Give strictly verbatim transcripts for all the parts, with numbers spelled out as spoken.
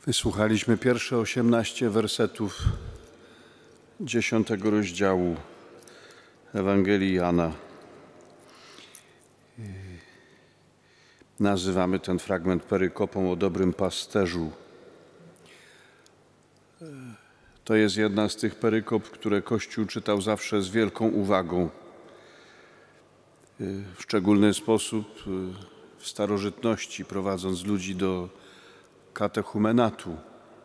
Wysłuchaliśmy pierwsze osiemnaście wersetów dziesiątego rozdziału Ewangelii Jana. Nazywamy ten fragment perykopą o dobrym pasterzu. To jest jedna z tych perykop, które Kościół czytał zawsze z wielką uwagą. W szczególny sposób w starożytności, prowadząc ludzi do katechumenatu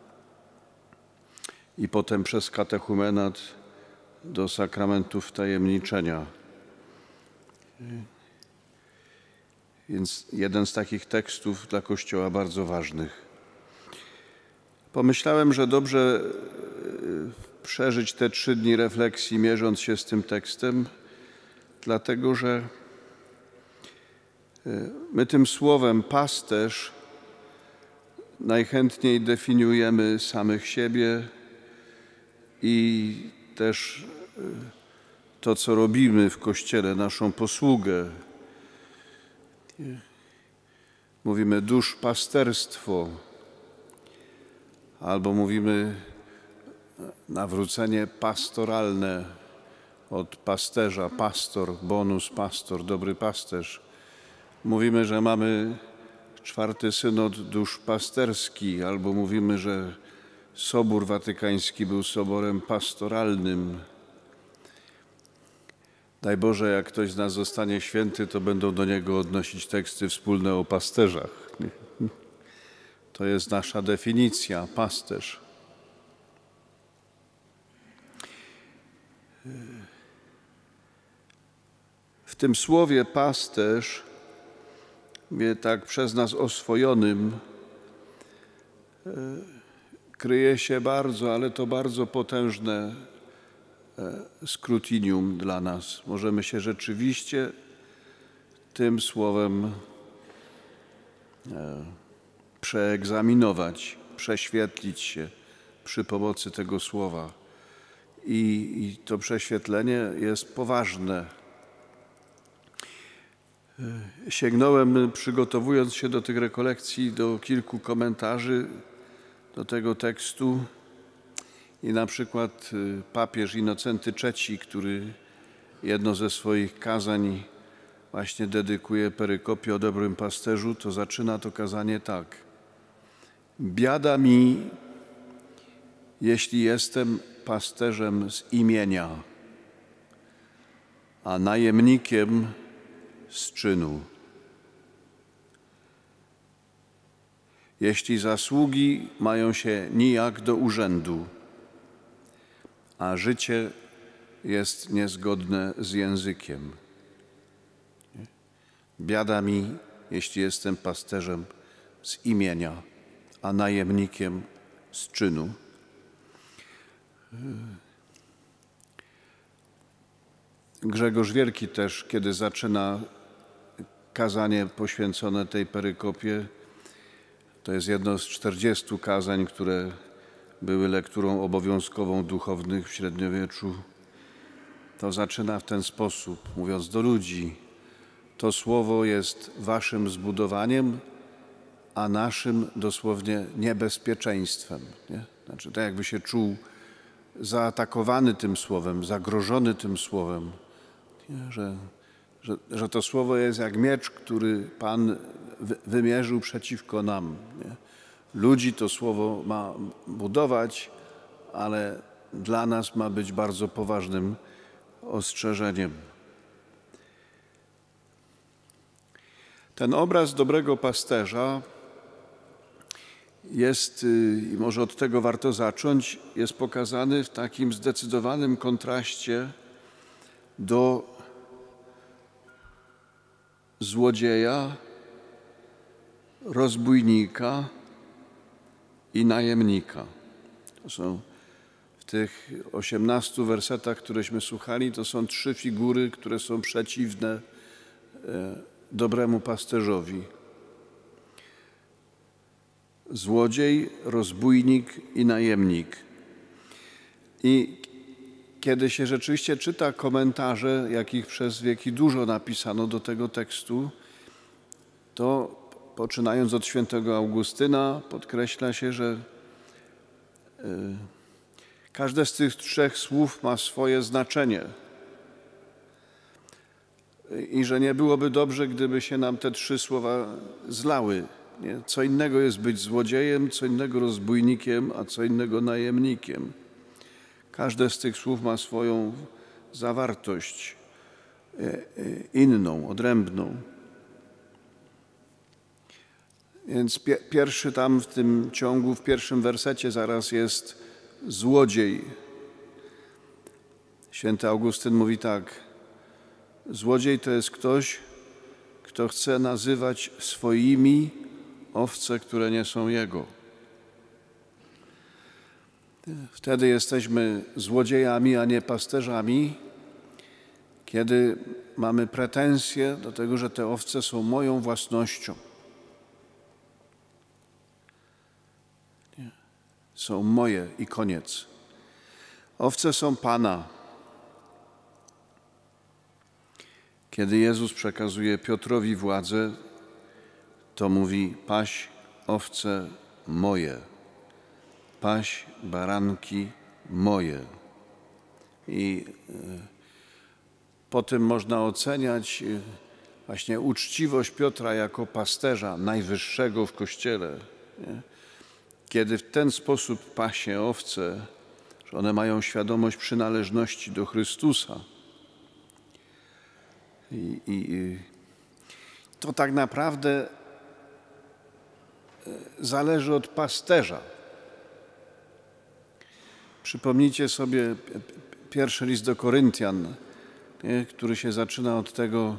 i potem przez katechumenat do sakramentów wtajemniczenia. Więc jeden z takich tekstów dla Kościoła bardzo ważnych. Pomyślałem, że dobrze przeżyć te trzy dni refleksji, mierząc się z tym tekstem, dlatego że my tym słowem pasterz najchętniej definiujemy samych siebie i też to, co robimy w Kościele, naszą posługę. Mówimy duszpasterstwo, albo mówimy nawrócenie pastoralne od pasterza, pastor, bonus pastor, dobry pasterz. Mówimy, że mamy czwarty synod duszpasterski, albo mówimy, że Sobór Watykański był soborem pastoralnym. Daj Boże, jak ktoś z nas zostanie święty, to będą do niego odnosić teksty wspólne o pasterzach. To jest nasza definicja, pasterz. W tym słowie pasterz, wie, tak przez nas oswojonym, kryje się bardzo, ale to bardzo potężne scrutinium dla nas. Możemy się rzeczywiście tym słowem przeegzaminować, prześwietlić się przy pomocy tego słowa. I, i to prześwietlenie jest poważne. Sięgnąłem, przygotowując się do tych rekolekcji, do kilku komentarzy do tego tekstu i na przykład papież Innocenty trzeci, który jedno ze swoich kazań właśnie dedykuje perykopie o dobrym pasterzu, to zaczyna to kazanie tak. Biada mi, jeśli jestem pasterzem z imienia, a najemnikiem z czynu. Jeśli zasługi mają się nijak do urzędu, a życie jest niezgodne z językiem. Biada mi, jeśli jestem pasterzem z imienia, a najemnikiem z czynu. Grzegorz Wielki też, kiedy zaczyna kazanie poświęcone tej perykopie, to jest jedno z czterdziestu kazań, które były lekturą obowiązkową duchownych w średniowieczu, to zaczyna w ten sposób, mówiąc do ludzi: to słowo jest waszym zbudowaniem, a naszym dosłownie niebezpieczeństwem. Nie? Znaczy, tak jakby się czuł zaatakowany tym słowem, zagrożony tym słowem, nie? Że, że, że to słowo jest jak miecz, który Pan wymierzył przeciwko nam. Nie? Ludzi to słowo ma budować, ale dla nas ma być bardzo poważnym ostrzeżeniem. Ten obraz dobrego pasterza jest, i może od tego warto zacząć, jest pokazany w takim zdecydowanym kontraście do złodzieja, rozbójnika i najemnika. To są w tych osiemnastu wersetach, któreśmy słuchali, to są trzy figury, które są przeciwne dobremu pasterzowi. Złodziej, rozbójnik i najemnik. I kiedy się rzeczywiście czyta komentarze, jakich przez wieki dużo napisano do tego tekstu, to poczynając od świętego Augustyna, podkreśla się, że każde z tych trzech słów ma swoje znaczenie i że nie byłoby dobrze, gdyby się nam te trzy słowa zlały. Nie? Co innego jest być złodziejem, co innego rozbójnikiem, a co innego najemnikiem. Każde z tych słów ma swoją zawartość inną, odrębną. Więc pierwszy tam w tym ciągu, w pierwszym wersecie zaraz jest złodziej. Święty Augustyn mówi tak: złodziej to jest ktoś, kto chce nazywać swoimi owce, które nie są jego. Wtedy jesteśmy złodziejami, a nie pasterzami, kiedy mamy pretensje do tego, że te owce są moją własnością. Są moje i koniec. Owce są Pana. Kiedy Jezus przekazuje Piotrowi władzę, to mówi: paś owce moje, paś baranki moje. I po tym można oceniać właśnie uczciwość Piotra jako pasterza najwyższego w Kościele. Nie? Kiedy w ten sposób pasie owce, że one mają świadomość przynależności do Chrystusa. I, i, i to tak naprawdę zależy od pasterza. Przypomnijcie sobie pierwszy list do Koryntian, nie, który się zaczyna od tego: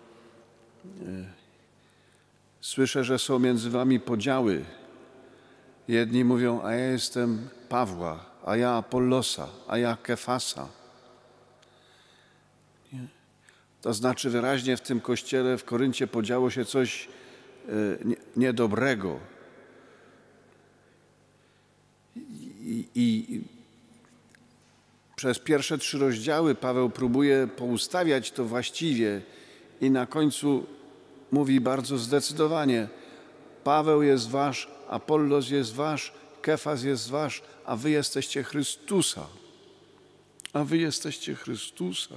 słyszę, że są między wami podziały. Jedni mówią: a ja jestem Pawła, a ja Apollosa, a ja Kefasa. Nie? To znaczy wyraźnie w tym kościele w Koryncie podziało się coś niedobrego. I, i przez pierwsze trzy rozdziały Paweł próbuje poustawiać to właściwie i na końcu mówi bardzo zdecydowanie: Paweł jest wasz, Apollos jest wasz, Kefas jest wasz, a wy jesteście Chrystusa. A wy jesteście Chrystusa.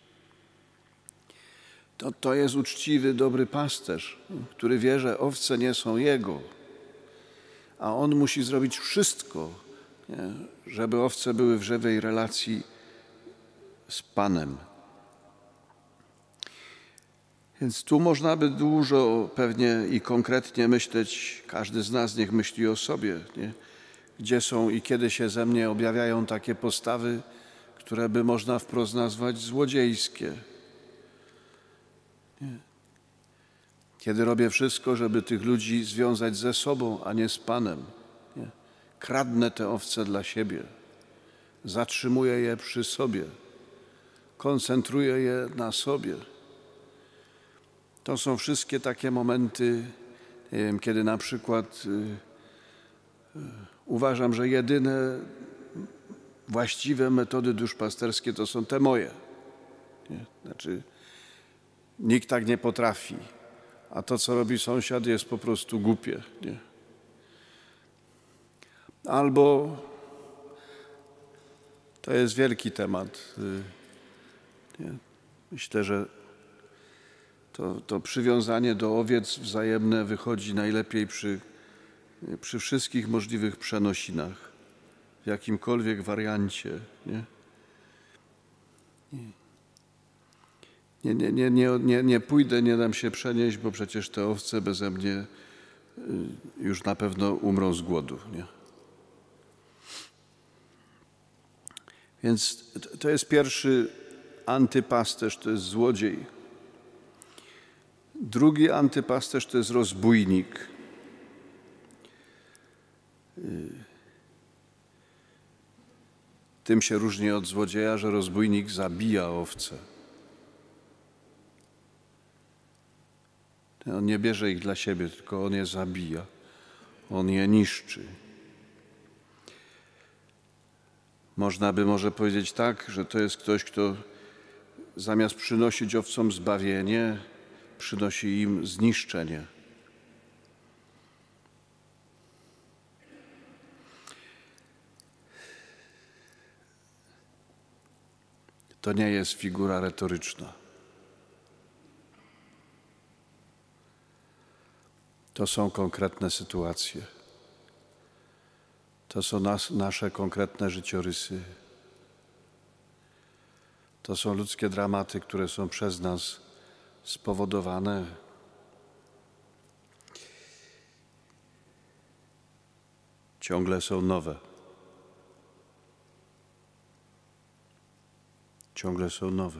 To, to jest uczciwy, dobry pasterz, który wie, że owce nie są jego, a on musi zrobić wszystko, nie, żeby owce były w żywej relacji z Panem. Więc tu można by dużo pewnie i konkretnie myśleć, każdy z nas niech myśli o sobie, nie? Gdzie są i kiedy się ze mnie objawiają takie postawy, które by można wprost nazwać złodziejskie. Nie? Kiedy robię wszystko, żeby tych ludzi związać ze sobą, a nie z Panem. Nie? Kradnę te owce dla siebie, zatrzymuję je przy sobie, koncentruję je na sobie. To są wszystkie takie momenty, nie wiem, kiedy na przykład y, y, uważam, że jedyne właściwe metody duszpasterskie to są te moje. Nie? Znaczy, nikt tak nie potrafi, a to, co robi sąsiad, jest po prostu głupie. Nie? Albo to jest wielki temat. Y, nie? Myślę, że To, to przywiązanie do owiec wzajemne wychodzi najlepiej przy, przy wszystkich możliwych przenosinach, w jakimkolwiek wariancie. Nie, nie, nie, nie, nie, nie, nie pójdę, nie dam się przenieść, bo przecież te owce beze mnie już na pewno umrą z głodu. Nie? Więc to jest pierwszy antypasterz, to jest złodziej. Drugi antypasterz to jest rozbójnik. Tym się różni od złodzieja, że rozbójnik zabija owce. On nie bierze ich dla siebie, tylko on je zabija. On je niszczy. Można by może powiedzieć tak, że to jest ktoś, kto zamiast przynosić owcom zbawienie, przynosi im zniszczenie. to nie jest figura retoryczna. To są konkretne sytuacje. To są nas, nasze konkretne życiorysy. To są ludzkie dramaty, które są przez nas spowodowane. Ciągle są nowe. Ciągle są nowe.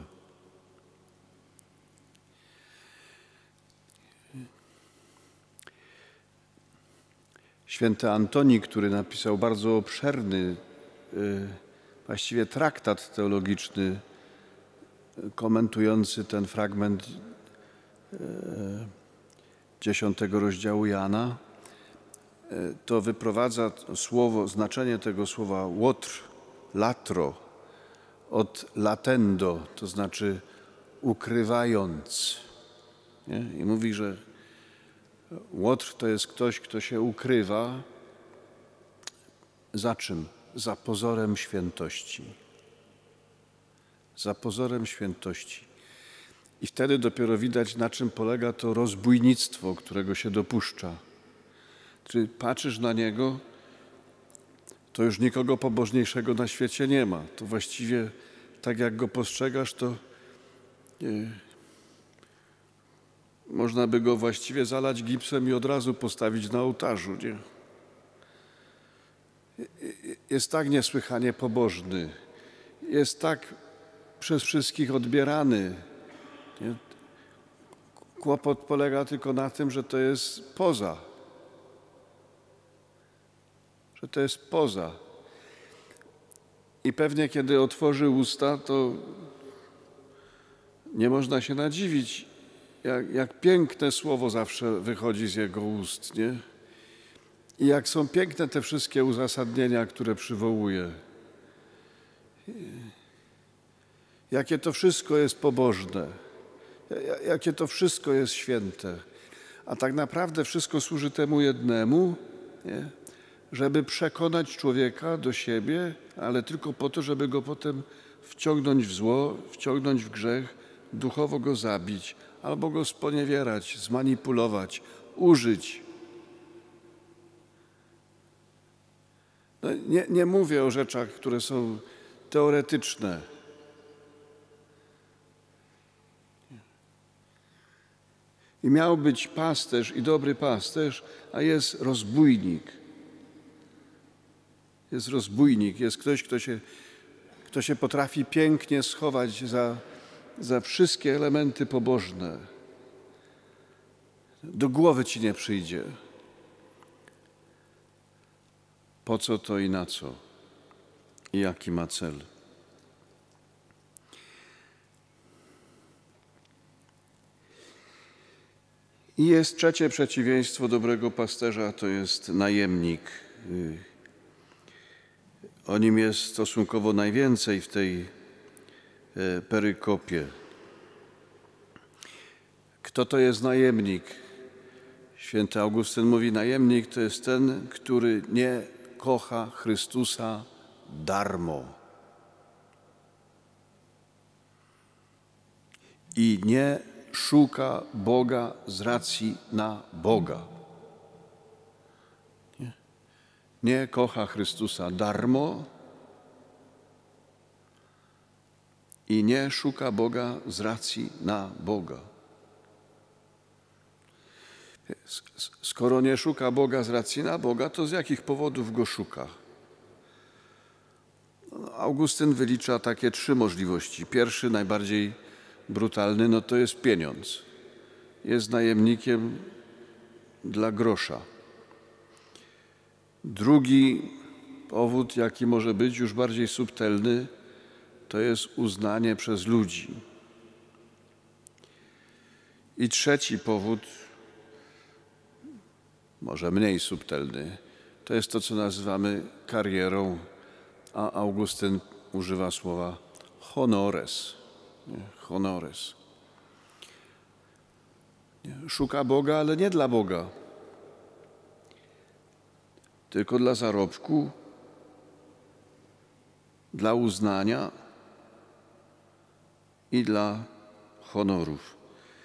Święty Antoni, który napisał bardzo obszerny, właściwie traktat teologiczny komentujący ten fragment dziesiątego rozdziału Jana, to wyprowadza słowo, znaczenie tego słowa łotr, latro, od latendo, to znaczy ukrywając. Nie? I mówi, że łotr to jest ktoś, kto się ukrywa. Za czym? Za pozorem świętości. Za pozorem świętości. I wtedy dopiero widać, na czym polega to rozbójnictwo, którego się dopuszcza. Czy patrzysz na niego, to już nikogo pobożniejszego na świecie nie ma. To właściwie tak jak go postrzegasz, to nie, można by go właściwie zalać gipsem i od razu postawić na ołtarzu. Nie? Jest tak niesłychanie pobożny. Jest tak przez wszystkich odbierany. Nie? Kłopot polega tylko na tym, że to jest poza. Że to jest poza. I pewnie kiedy otworzy usta, to nie można się nadziwić, jak, jak piękne słowo zawsze wychodzi z jego ust, nie? I jak są piękne te wszystkie uzasadnienia, które przywołuje. Jakie to wszystko jest pobożne. Jakie to wszystko jest święte. A tak naprawdę wszystko służy temu jednemu, nie? Żeby przekonać człowieka do siebie, ale tylko po to, żeby go potem wciągnąć w zło, wciągnąć w grzech, duchowo go zabić, albo go sponiewierać, zmanipulować, użyć. No, nie, nie mówię o rzeczach, które są teoretyczne. I miał być pasterz i dobry pasterz, a jest rozbójnik. Jest rozbójnik, jest ktoś, kto się, kto się potrafi pięknie schować za, za wszystkie elementy pobożne. Do głowy ci nie przyjdzie. Po co to i na co? I jaki ma cel? I jest trzecie przeciwieństwo dobrego pasterza, to jest najemnik. O nim jest stosunkowo najwięcej w tej perykopie. Kto to jest najemnik? Święty Augustyn mówi, najemnik to jest ten, który nie kocha Chrystusa darmo i nie szuka Boga z racji na Boga. Nie, nie kocha Chrystusa darmo i nie szuka Boga z racji na Boga. Skoro nie szuka Boga z racji na Boga, to z jakich powodów Go szuka? Augustyn wylicza takie trzy możliwości. Pierwszy, najbardziej brutalny, no to jest pieniądz. Jest najemnikiem dla grosza. Drugi powód, jaki może być już bardziej subtelny, to jest uznanie przez ludzi. I trzeci powód, może mniej subtelny, to jest to, co nazywamy karierą, a Augustyn używa słowa honores. Nie? Honores. Nie? Szuka Boga, ale nie dla Boga, tylko dla zarobku, dla uznania, i dla honorów.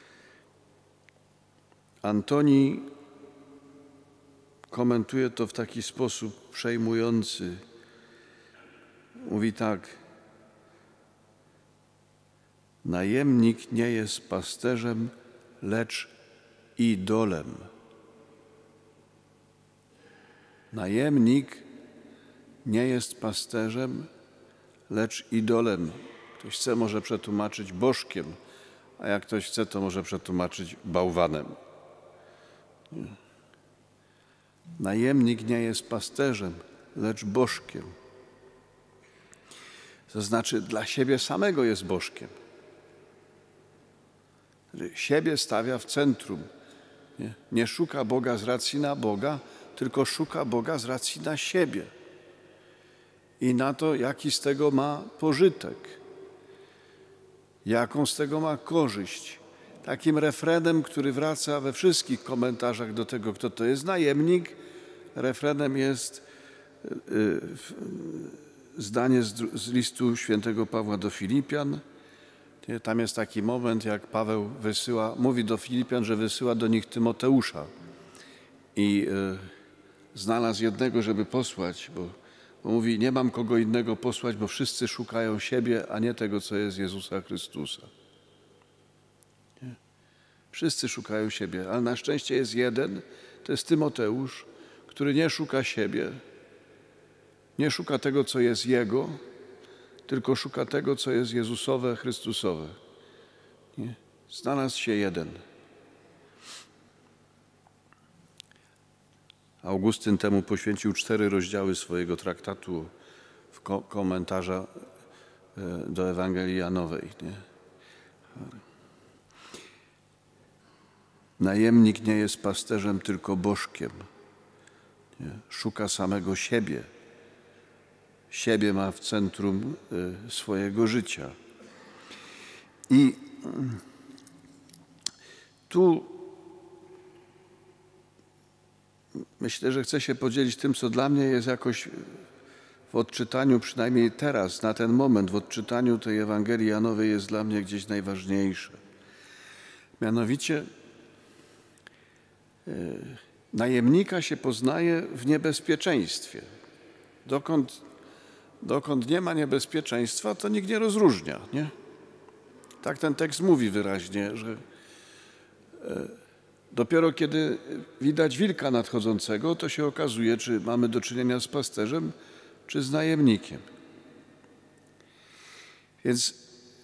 Antoni komentuje to w taki sposób przejmujący. Mówi tak: najemnik nie jest pasterzem, lecz idolem. Najemnik nie jest pasterzem, lecz idolem. Ktoś chce, może przetłumaczyć bożkiem, a jak ktoś chce, to może przetłumaczyć bałwanem. Najemnik nie jest pasterzem, lecz bożkiem. To znaczy, dla siebie samego jest bożkiem. Siebie stawia w centrum. Nie, nie szuka Boga z racji na Boga, tylko szuka Boga z racji na siebie. I na to, jaki z tego ma pożytek. Jaką z tego ma korzyść. Takim refrenem, który wraca we wszystkich komentarzach do tego, kto to jest najemnik, refrenem jest zdanie z listu świętego Pawła do Filipian. Tam jest taki moment, jak Paweł wysyła, mówi do Filipian, że wysyła do nich Tymoteusza. I znalazł jednego, żeby posłać, bo, bo mówi, nie mam kogo innego posłać, bo wszyscy szukają siebie, a nie tego, co jest Jezusa Chrystusa. Nie? Wszyscy szukają siebie, ale na szczęście jest jeden, to jest Tymoteusz, który nie szuka siebie, nie szuka tego, co jest Jego, tylko szuka tego, co jest Jezusowe, Chrystusowe. Nie? Znalazł się jeden. Augustyn temu poświęcił cztery rozdziały swojego traktatu w ko- komentarza do Ewangelii Janowej. Nie? Najemnik nie jest pasterzem, tylko bożkiem. Nie? Szuka samego siebie. Siebie ma w centrum swojego życia. I tu myślę, że chcę się podzielić tym, co dla mnie jest jakoś w odczytaniu, przynajmniej teraz, na ten moment, w odczytaniu tej Ewangelii Janowej jest dla mnie gdzieś najważniejsze. Mianowicie najemnika się poznaje w niebezpieczeństwie. Dokąd, dokąd nie ma niebezpieczeństwa, to nikt nie rozróżnia, nie? Tak ten tekst mówi wyraźnie, że dopiero kiedy widać wilka nadchodzącego, to się okazuje, czy mamy do czynienia z pasterzem, czy z najemnikiem. Więc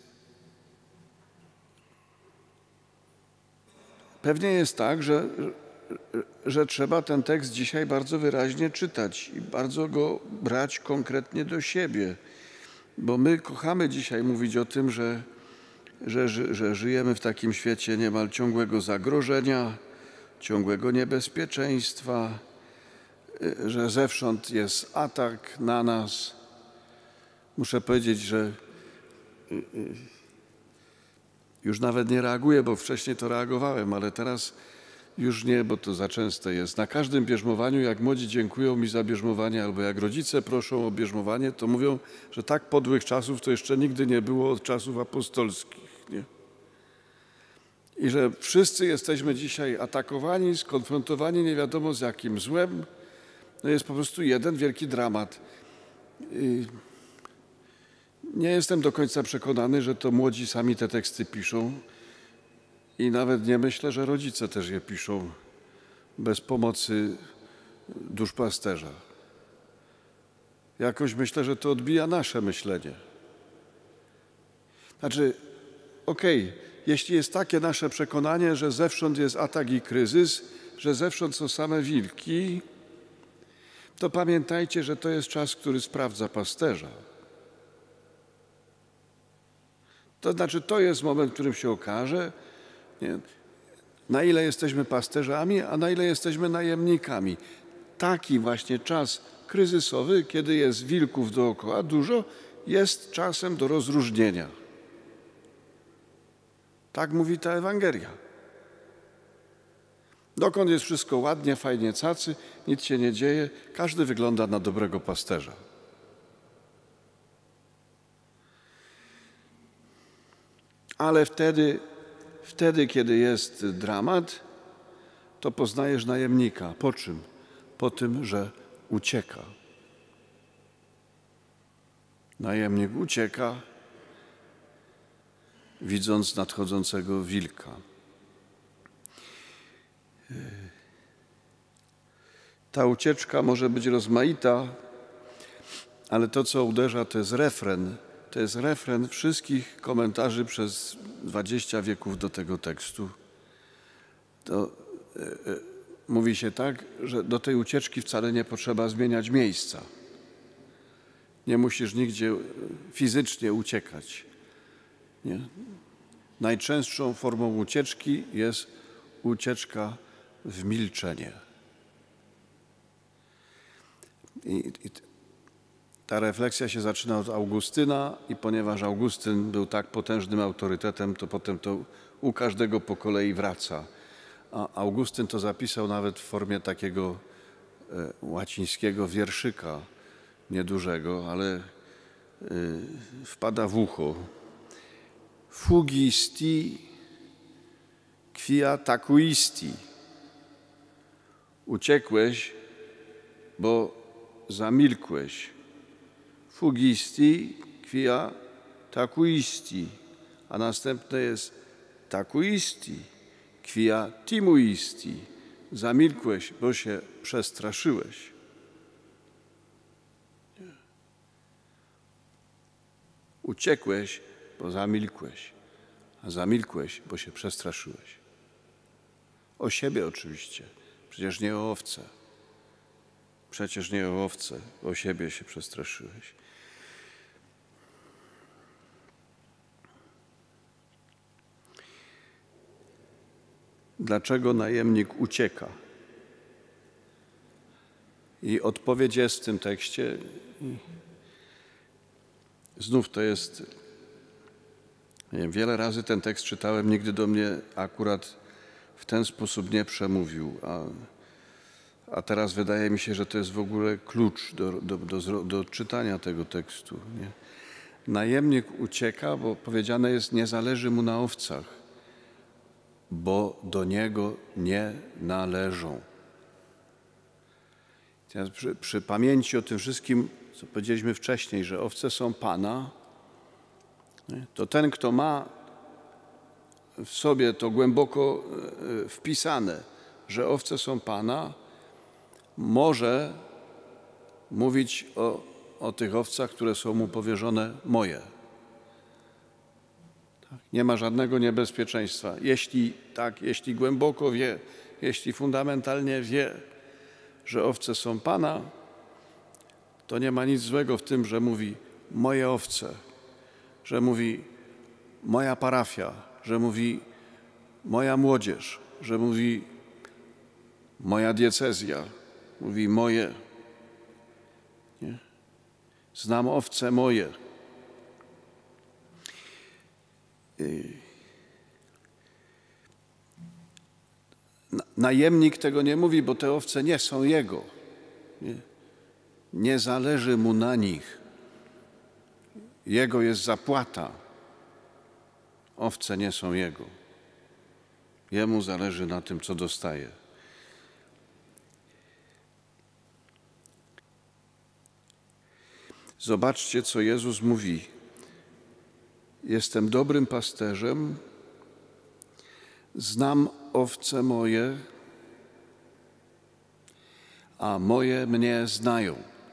pewnie jest tak, że, że trzeba ten tekst dzisiaj bardzo wyraźnie czytać i bardzo go brać konkretnie do siebie, bo my kochamy dzisiaj mówić o tym, że Że, że żyjemy w takim świecie niemal ciągłego zagrożenia, ciągłego niebezpieczeństwa, że zewsząd jest atak na nas. Muszę powiedzieć, że już nawet nie reaguję, bo wcześniej to reagowałem, ale teraz już nie, bo to za częste jest. Na każdym bierzmowaniu, jak młodzi dziękują mi za bierzmowanie, albo jak rodzice proszą o bierzmowanie, to mówią, że tak podłych czasów to jeszcze nigdy nie było od czasów apostolskich. Nie? I że wszyscy jesteśmy dzisiaj atakowani, skonfrontowani nie wiadomo z jakim złem. No jest po prostu jeden wielki dramat. I nie jestem do końca przekonany, że to młodzi sami te teksty piszą i nawet nie myślę, że rodzice też je piszą bez pomocy duszpasterza. Jakoś myślę, że to odbija nasze myślenie. Znaczy, okej, okay, jeśli jest takie nasze przekonanie, że zewsząd jest atak i kryzys, że zewsząd są same wilki, to pamiętajcie, że to jest czas, który sprawdza pasterza. To znaczy, to jest moment, w którym się okaże, nie, na ile jesteśmy pasterzami, a na ile jesteśmy najemnikami. Taki właśnie czas kryzysowy, kiedy jest wilków dookoła dużo, jest czasem do rozróżnienia. Tak mówi ta Ewangelia. Dokąd jest wszystko ładnie, fajnie, cacy, nic się nie dzieje, każdy wygląda na dobrego pasterza. Ale wtedy, wtedy, kiedy jest dramat, to poznajesz najemnika. Po czym? Po tym, że ucieka. Najemnik ucieka, widząc nadchodzącego wilka. Ta ucieczka może być rozmaita, ale to, co uderza, to jest refren. To jest refren wszystkich komentarzy przez dwadzieścia wieków do tego tekstu. To e, e, mówi się tak, że do tej ucieczki wcale nie potrzeba zmieniać miejsca. Nie musisz nigdzie fizycznie uciekać. Nie? Najczęstszą formą ucieczki jest ucieczka w milczenie. I, i ta refleksja się zaczyna od Augustyna i ponieważ Augustyn był tak potężnym autorytetem, to potem to u każdego po kolei wraca. A Augustyn to zapisał nawet w formie takiego e, łacińskiego wierszyka, niedużego, ale e, wpada w ucho. Fugisti quia tacuisti. Uciekłeś, bo zamilkłeś. Fugisti quia tacuisti. A następne jest tacuisti quia timuisti. Zamilkłeś, bo się przestraszyłeś. Uciekłeś, bo zamilkłeś, a zamilkłeś, bo się przestraszyłeś. O siebie oczywiście, przecież nie o owce. Przecież nie o owce, o siebie się przestraszyłeś. Dlaczego najemnik ucieka? I odpowiedź jest w tym tekście. Znów to jest, nie wiem, wiele razy ten tekst czytałem, nigdy do mnie akurat w ten sposób nie przemówił, a, a teraz wydaje mi się, że to jest w ogóle klucz do, do, do, do czytania tego tekstu. Nie? Najemnik ucieka, bo powiedziane jest, nie zależy mu na owcach, bo do niego nie należą. Teraz przy, przy pamięci o tym wszystkim, co powiedzieliśmy wcześniej, że owce są Pana, to ten, kto ma w sobie to głęboko wpisane, że owce są Pana, może mówić o, o tych owcach, które są mu powierzone, moje. Nie ma żadnego niebezpieczeństwa. Jeśli tak, jeśli głęboko wie, jeśli fundamentalnie wie, że owce są Pana, to nie ma nic złego w tym, że mówi moje owce, że mówi moja parafia, że mówi moja młodzież, że mówi moja diecezja, mówi moje. Nie? Znam owce moje. Najemnik tego nie mówi, bo te owce nie są jego. Nie, nie zależy mu na nich. Jego jest zapłata. Owce nie są jego. Jemu zależy na tym, co dostaje. Zobaczcie, co Jezus mówi. Jestem dobrym pasterzem, znam owce moje, a moje mnie znają.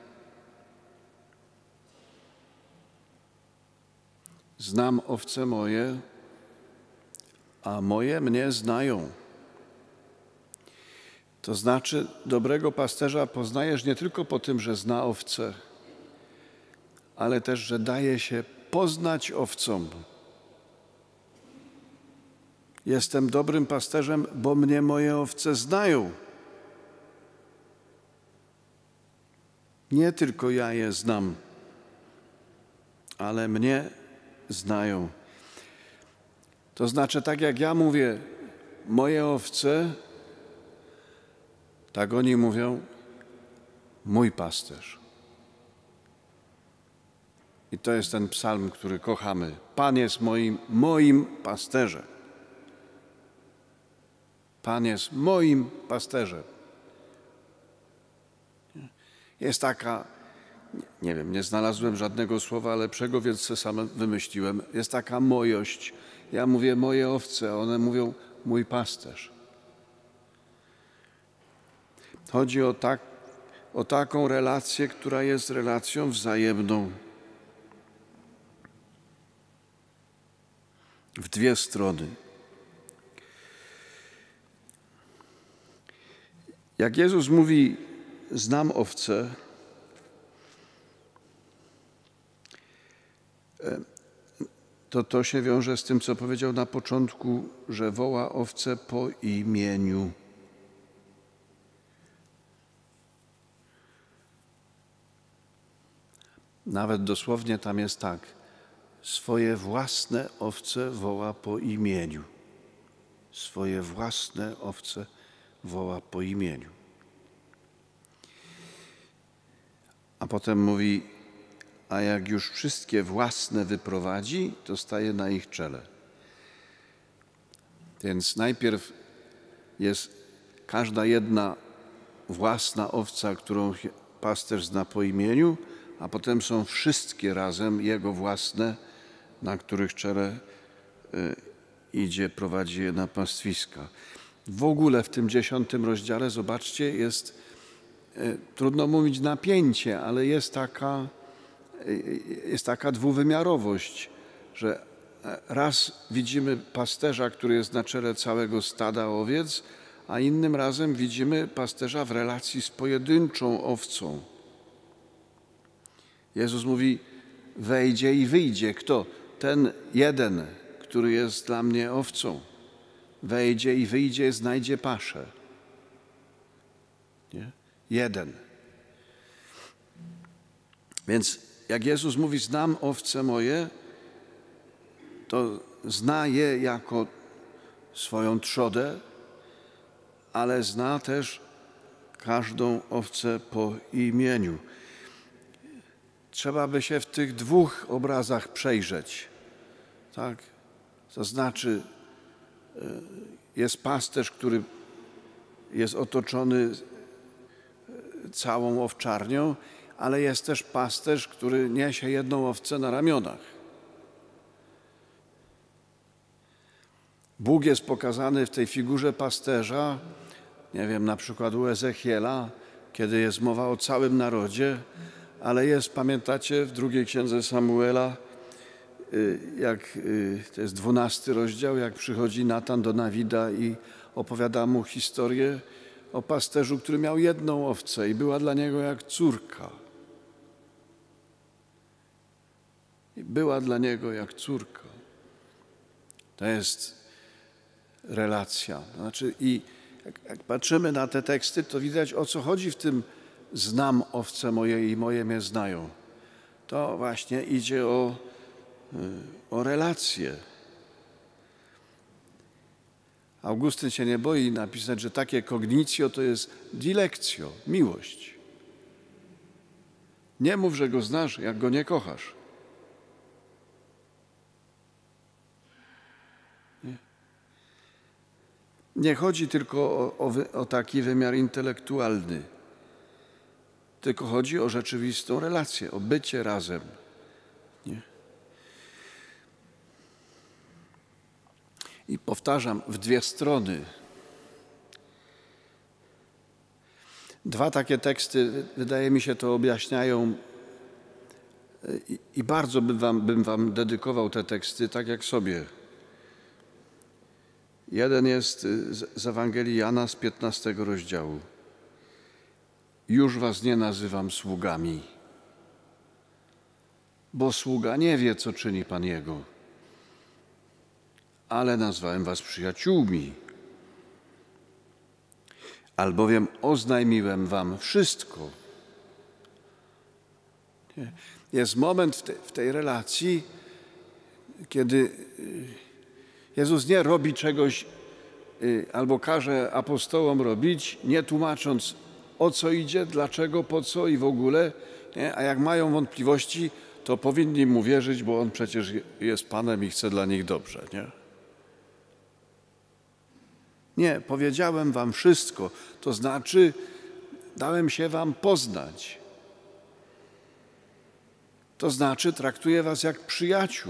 Znam owce moje, a moje mnie znają. To znaczy, dobrego pasterza poznajesz nie tylko po tym, że zna owce, ale też, że daje się poznać owcom. Jestem dobrym pasterzem, bo mnie moje owce znają. Nie tylko ja je znam, ale mnie znają. To znaczy, tak jak ja mówię, moje owce, tak oni mówią, mój pasterz. I to jest ten psalm, który kochamy. Pan jest moim, moim pasterzem. Pan jest moim pasterzem. Jest taka, nie wiem, nie znalazłem żadnego słowa lepszego, więc sobie sam wymyśliłem. Jest taka mojość. Ja mówię moje owce, a one mówią mój pasterz. Chodzi o, tak, o taką relację, która jest relacją wzajemną. W dwie strony. Jak Jezus mówi, znam owce, to to się wiąże z tym, co powiedział na początku, że woła owce po imieniu. Nawet dosłownie tam jest tak. Swoje własne owce woła po imieniu. Swoje własne owce woła po imieniu. A potem mówi, a jak już wszystkie własne wyprowadzi, to staje na ich czele. Więc najpierw jest każda jedna własna owca, którą pasterz zna po imieniu, a potem są wszystkie razem jego własne, na których czele idzie, prowadzi je na pastwiska. W ogóle w tym dziesiątym rozdziale, zobaczcie, jest, trudno mówić napięcie, ale jest taka, jest taka dwuwymiarowość, że raz widzimy pasterza, który jest na czele całego stada owiec, a innym razem widzimy pasterza w relacji z pojedynczą owcą. Jezus mówi, wejdzie i wyjdzie. Kto? Ten jeden, który jest dla mnie owcą. Wejdzie i wyjdzie, znajdzie paszę. Nie? Jeden. Więc jak Jezus mówi, znam owce moje, to zna je jako swoją trzodę, ale zna też każdą owcę po imieniu. Trzeba by się w tych dwóch obrazach przejrzeć. Tak? To znaczy, jest pasterz, który jest otoczony całą owczarnią, ale jest też pasterz, który niesie jedną owcę na ramionach. Bóg jest pokazany w tej figurze pasterza, nie wiem, na przykład u Ezechiela, kiedy jest mowa o całym narodzie, ale jest, pamiętacie, w drugiej księdze Samuela, jak to jest dwunasty rozdział, jak przychodzi Natan do Dawida i opowiada mu historię o pasterzu, który miał jedną owcę i była dla niego jak córka. I była dla niego jak córka. To jest relacja. Znaczy, i jak, jak patrzymy na te teksty, to widać, o co chodzi w tym znam owce moje i moje mnie znają. To właśnie idzie o, o relacje. Augustyn się nie boi napisać, że takie cognitio to jest dilectio, miłość. Nie mów, że go znasz, jak go nie kochasz. Nie, nie chodzi tylko o, o, o taki wymiar intelektualny, tylko chodzi o rzeczywistą relację, o bycie razem. Nie? I powtarzam, w dwie strony. Dwa takie teksty, wydaje mi się, to objaśniają i, i bardzo bym wam, bym wam dedykował te teksty, tak jak sobie. Jeden jest z, z Ewangelii Jana z piętnastego rozdziału. Już was nie nazywam sługami, bo sługa nie wie, co czyni Pan jego, ale nazwałem was przyjaciółmi, albowiem oznajmiłem wam wszystko. Jest moment w, te, w tej relacji, kiedy Jezus nie robi czegoś albo każe apostołom robić, nie tłumacząc, o co idzie, dlaczego, po co i w ogóle, nie? A jak mają wątpliwości, to powinni mu wierzyć, bo on przecież jest Panem i chce dla nich dobrze, nie? Nie, powiedziałem wam wszystko, to znaczy dałem się wam poznać. To znaczy traktuję was jak przyjaciół.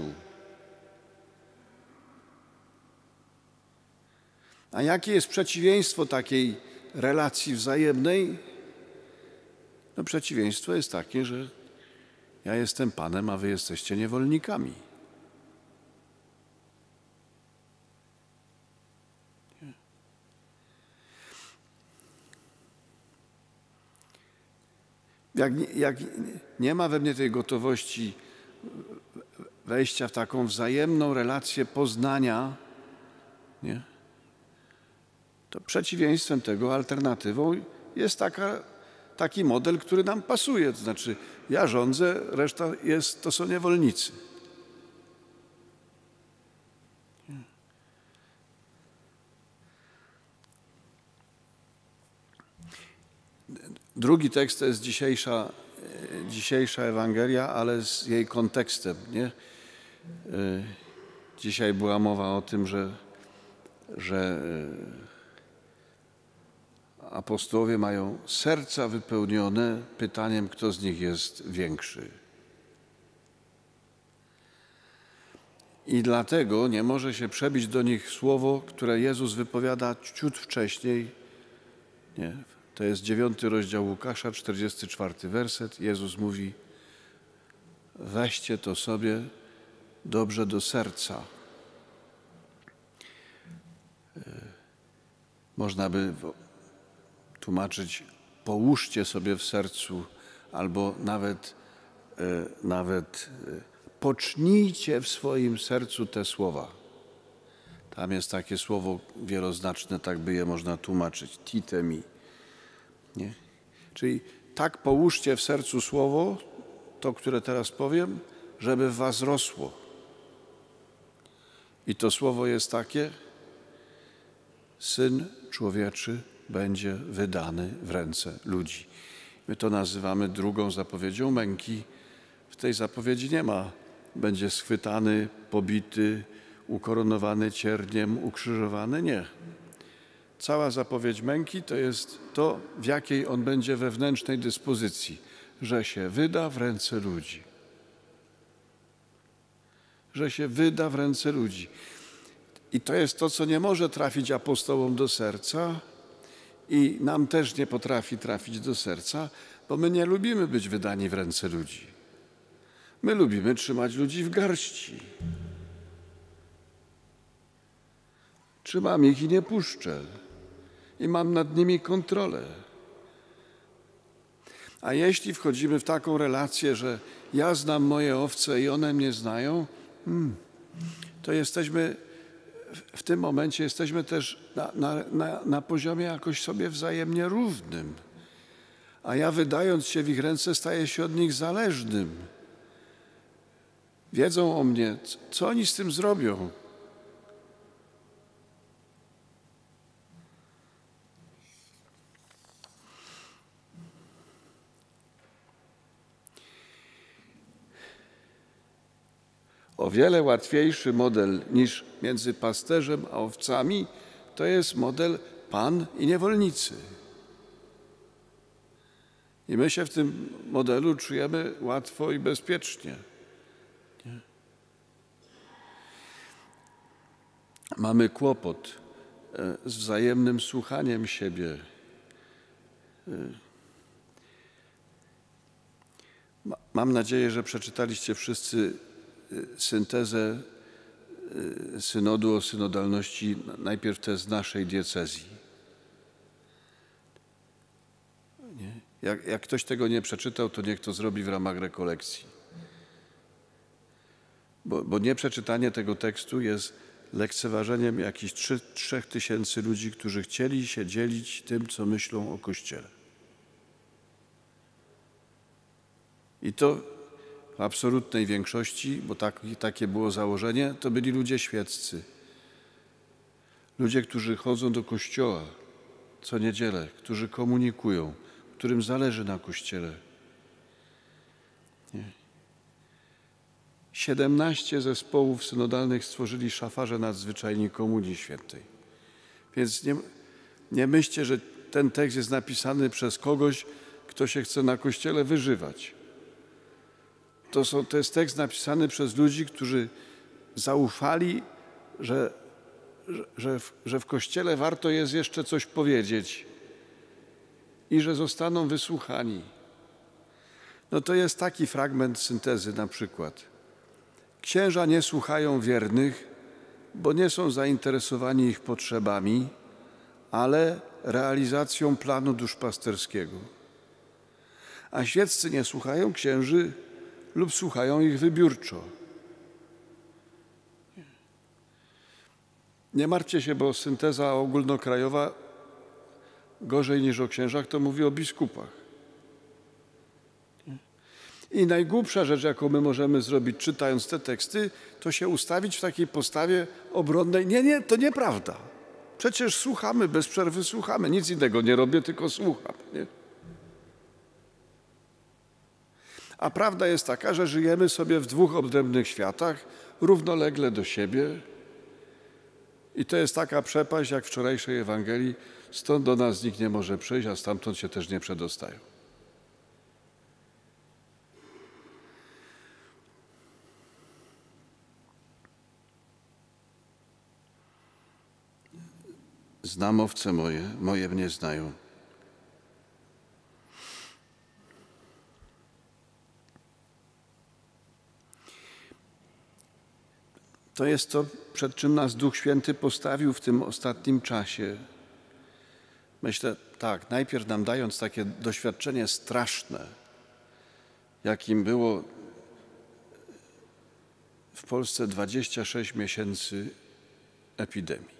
A jakie jest przeciwieństwo takiej relacji wzajemnej? No przeciwieństwo jest takie, że ja jestem Panem, a wy jesteście niewolnikami. Jak, jak nie ma we mnie tej gotowości wejścia w taką wzajemną relację poznania, nie? To przeciwieństwem tego, alternatywą jest taka, taki model, który nam pasuje. To znaczy ja rządzę, reszta jest, to są niewolnicy. Drugi tekst to jest dzisiejsza, dzisiejsza Ewangelia, ale z jej kontekstem. Nie? Dzisiaj była mowa o tym, że, że apostołowie mają serca wypełnione pytaniem, kto z nich jest większy. I dlatego nie może się przebić do nich słowo, które Jezus wypowiada ciut wcześniej. Nie. To jest dziewiąty rozdział Łukasza, czterdziesty czwarty werset. Jezus mówi: weźcie to sobie dobrze do serca. Można by tłumaczyć: połóżcie sobie w sercu, albo nawet, nawet pocznijcie w swoim sercu te słowa. Tam jest takie słowo wieloznaczne, tak by je można tłumaczyć. Titemi. Nie? Czyli tak połóżcie w sercu słowo, to, które teraz powiem, żeby w was rosło. I to słowo jest takie: Syn Człowieczy będzie wydany w ręce ludzi. My to nazywamy drugą zapowiedzią męki. W tej zapowiedzi nie ma: będzie schwytany, pobity, ukoronowany cierniem, ukrzyżowany. Nie. Cała zapowiedź męki to jest to, w jakiej on będzie wewnętrznej dyspozycji, że się wyda w ręce ludzi. Że się wyda w ręce ludzi. I to jest to, co nie może trafić apostołom do serca i nam też nie potrafi trafić do serca, bo my nie lubimy być wydani w ręce ludzi. My lubimy trzymać ludzi w garści. Trzymam ich i nie puszczę. I mam nad nimi kontrolę. A jeśli wchodzimy w taką relację, że ja znam moje owce i one mnie znają, hmm, to jesteśmy, w tym momencie jesteśmy też na, na, na, na poziomie jakoś sobie wzajemnie równym. A ja, wydając się w ich ręce, staję się od nich zależnym. Wiedzą o mnie, co oni z tym zrobią. O wiele łatwiejszy model niż między pasterzem a owcami to jest model Pan i niewolnicy. I my się w tym modelu czujemy łatwo i bezpiecznie. Nie? Mamy kłopot z wzajemnym słuchaniem siebie. Mam nadzieję, że przeczytaliście wszyscy syntezę synodu o synodalności, najpierw te z naszej diecezji. Nie? Jak, jak ktoś tego nie przeczytał, to niech to zrobi w ramach rekolekcji. Bo, bo nieprzeczytanie tego tekstu jest lekceważeniem jakichś trzy, trzech tysięcy ludzi, którzy chcieli się dzielić tym, co myślą o Kościele. I to w absolutnej większości, bo tak, takie było założenie, to byli ludzie świeccy. Ludzie, którzy chodzą do kościoła co niedzielę, którzy komunikują, którym zależy na Kościele. Nie? siedemnaście zespołów synodalnych stworzyli szafarze nadzwyczajni Komunii Świętej. Więc nie, nie myślcie, że ten tekst jest napisany przez kogoś, kto się chce na Kościele wyżywać. To, są, to jest tekst napisany przez ludzi, którzy zaufali, że, że, w, że w Kościele warto jest jeszcze coś powiedzieć i że zostaną wysłuchani. No to jest taki fragment syntezy na przykład. Księża nie słuchają wiernych, bo nie są zainteresowani ich potrzebami, ale realizacją planu duszpasterskiego. A świeccy nie słuchają księży lub słuchają ich wybiórczo. Nie martwcie się, bo synteza ogólnokrajowa gorzej niż o księżach to mówi o biskupach. I najgłupsza rzecz, jaką my możemy zrobić, czytając te teksty, to się ustawić w takiej postawie obronnej. Nie, nie, to nieprawda. Przecież słuchamy, bez przerwy słuchamy. Nic innego nie robię, tylko słucham. Nie? A prawda jest taka, że żyjemy sobie w dwóch odrębnych światach, równolegle do siebie. I to jest taka przepaść, jak w wczorajszej Ewangelii. Stąd do nas nikt nie może przyjść, a stamtąd się też nie przedostają. Znam owce moje, moje mnie znają. To jest to, przed czym nas Duch Święty postawił w tym ostatnim czasie. Myślę, tak, najpierw nam dając takie doświadczenie straszne, jakim było w Polsce dwadzieścia sześć miesięcy epidemii.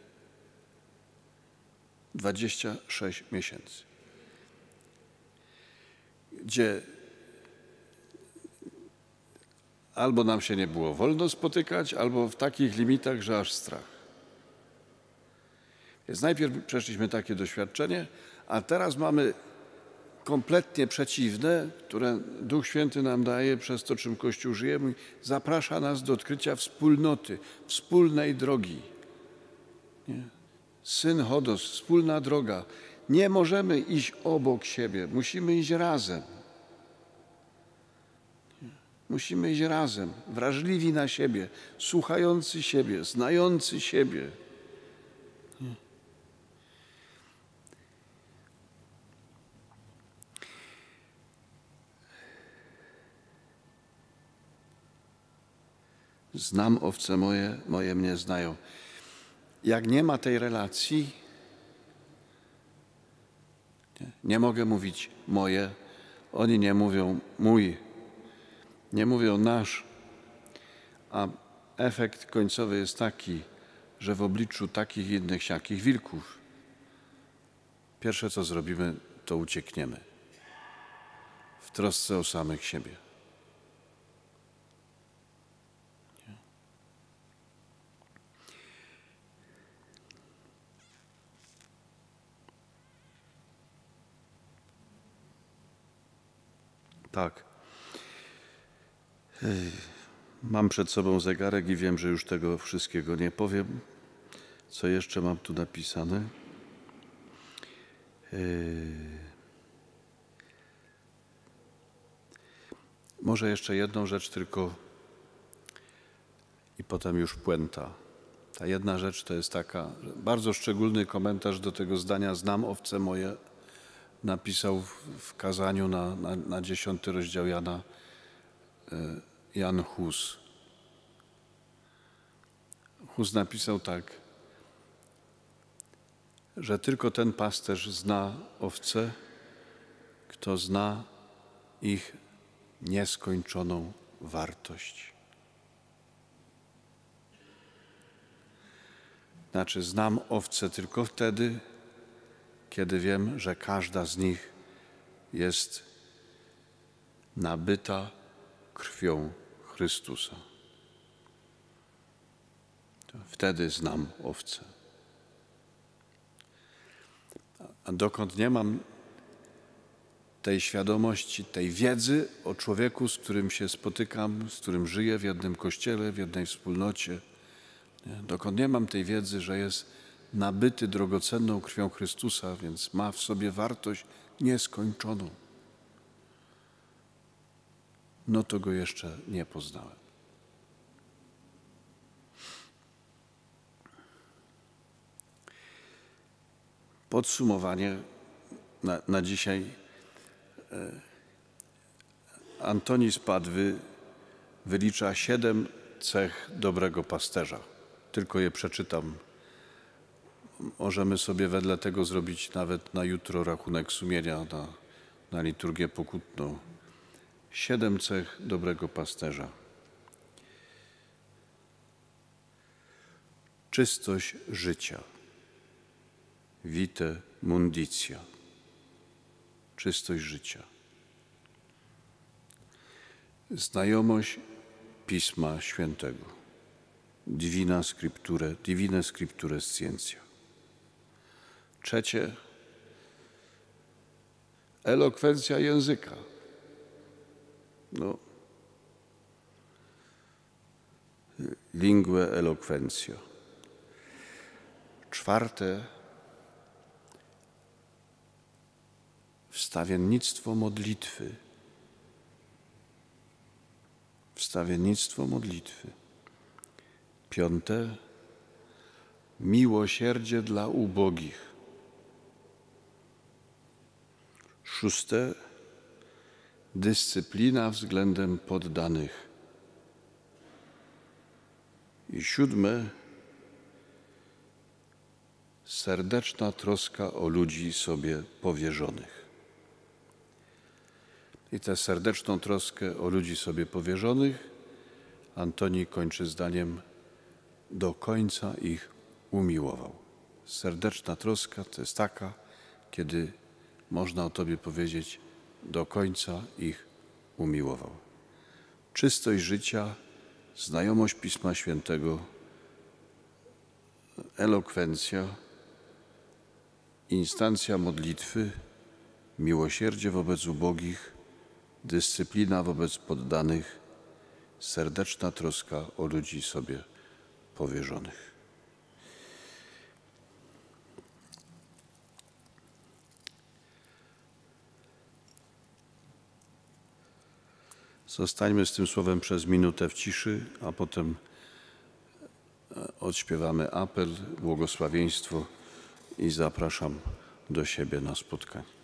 dwadzieścia sześć miesięcy. Gdzie albo nam się nie było wolno spotykać, albo w takich limitach, że aż strach. Więc najpierw przeszliśmy takie doświadczenie, a teraz mamy kompletnie przeciwne, które Duch Święty nam daje przez to, czym Kościół żyje. Zaprasza nas do odkrycia wspólnoty, wspólnej drogi. Nie? Syn Hodos, wspólna droga. Nie możemy iść obok siebie, musimy iść razem. Musimy iść razem, wrażliwi na siebie, słuchający siebie, znający siebie. Znam owce moje, moje mnie znają. Jak nie ma tej relacji, nie, nie mogę mówić moje, oni nie mówią mój, nie mówią nasz, a efekt końcowy jest taki, że w obliczu takich innych siakich wilków pierwsze co zrobimy, to uciekniemy w trosce o samych siebie. Tak. Mam przed sobą zegarek i wiem, że już tego wszystkiego nie powiem. Co jeszcze mam tu napisane? Może jeszcze jedną rzecz tylko i potem już puenta. Ta jedna rzecz to jest taka, że bardzo szczególny komentarz do tego zdania znam owce moje napisał w, w kazaniu na, na, na dziesiąty rozdział Jana Jan Hus. Hus napisał tak, że tylko ten pasterz zna owce, kto zna ich nieskończoną wartość. Znaczy, znam owce tylko wtedy, kiedy wiem, że każda z nich jest nabyta krwią Chrystusa. Wtedy znam owce. A dokąd nie mam tej świadomości, tej wiedzy o człowieku, z którym się spotykam, z którym żyję w jednym kościele, w jednej wspólnocie. Dokąd nie mam tej wiedzy, że jest nabyty drogocenną krwią Chrystusa, więc ma w sobie wartość nieskończoną, no to go jeszcze nie poznałem. Podsumowanie na, na dzisiaj. Antoni z Padwy wylicza siedem cech dobrego pasterza. Tylko je przeczytam. Możemy sobie wedle tego zrobić nawet na jutro rachunek sumienia, na, na liturgię pokutną. Siedem cech dobrego pasterza. Czystość życia. Vitae munditia. Czystość życia. Znajomość Pisma Świętego. Divina Scriptura, Divine Scripture Scientia. Trzecie. Elokwencja języka. No. Lingue eloquentia. Czwarte. Wstawiennictwo modlitwy. Wstawiennictwo modlitwy. Piąte. Miłosierdzie dla ubogich. Szóste. Dyscyplina względem poddanych. I siódme. Serdeczna troska o ludzi sobie powierzonych. I tę serdeczną troskę o ludzi sobie powierzonych Antoni kończy zdaniem: do końca ich umiłował. Serdeczna troska to jest taka, kiedy można o Tobie powiedzieć: do końca ich umiłował. Czystość życia, znajomość Pisma Świętego, elokwencja, instancja modlitwy, miłosierdzie wobec ubogich, dyscyplina wobec poddanych, serdeczna troska o ludzi sobie powierzonych. Zostańmy z tym słowem przez minutę w ciszy, a potem odśpiewamy apel, błogosławieństwo i zapraszam do siebie na spotkanie.